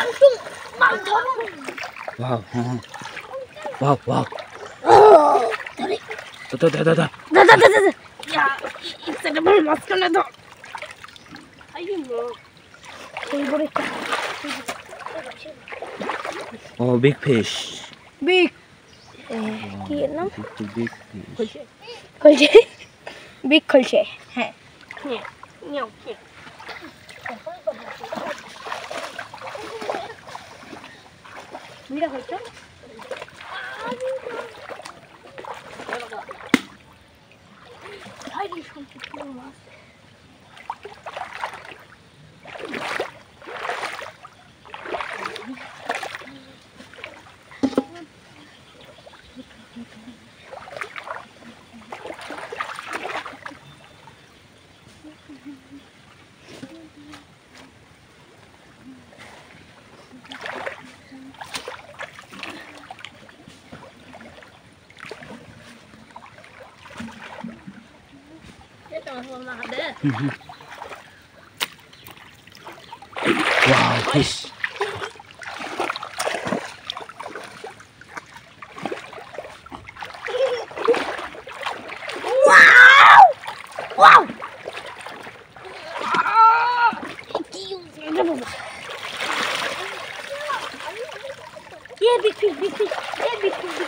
langsung mantap. Wow. Wow, wow. Tarik. Tuh. Ya, itu ada bermaskan itu. Ayo mau. Boleh. Oh, big fish. Big. Wow, Kienam. it's a big fish. Kolche. Big kolche. है. Ini oke. Mira kolche. Haydi schon mal. Wow, fish. Wow! Yeah, big fish. Yeah, big fish.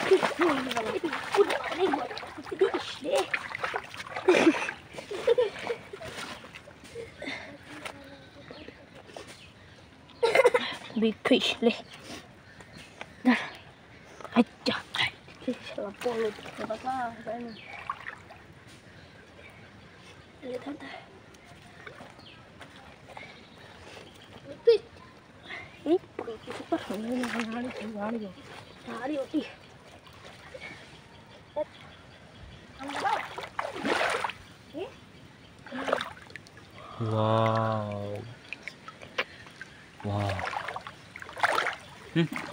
Big fish le. Dah. Aja. Fish lah polut. Apa? Lihat tante. Fish. Ini super. Hari oti. Wow. Wow.